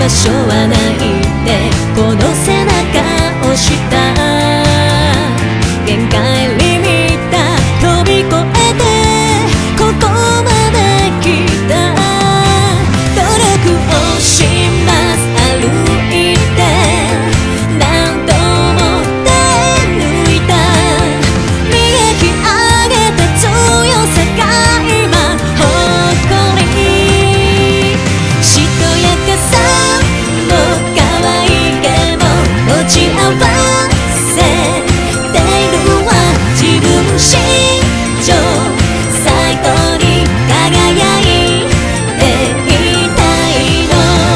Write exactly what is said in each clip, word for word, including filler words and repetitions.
場所はないってこの背中をした限界リミッター飛び越えてここまで来た努力をします歩いて何度も手抜いた磨き上げた強さが今誇りしとやかさも可愛いけど持ち合わせているわ自分史上最高に輝いていたいの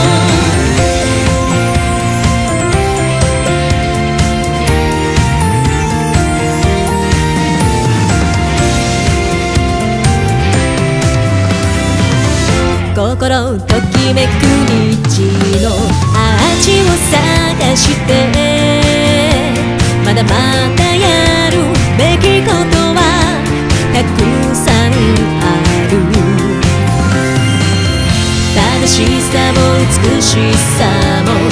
心ときめく日の味を探してまだまだやるべきことはたくさんある正しさも美しさも